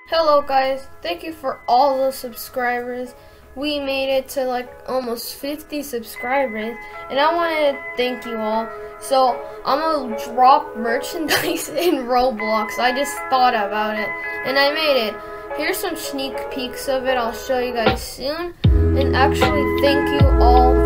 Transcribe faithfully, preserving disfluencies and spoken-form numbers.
Hello guys, thank you for all the subscribers. We made it to like almost fifty subscribers and I wanted to thank you all. So I'm gonna drop merchandise in Roblox. I just thought about it and I made it. Here's some sneak peeks of it. I'll show you guys soon. And actually thank you all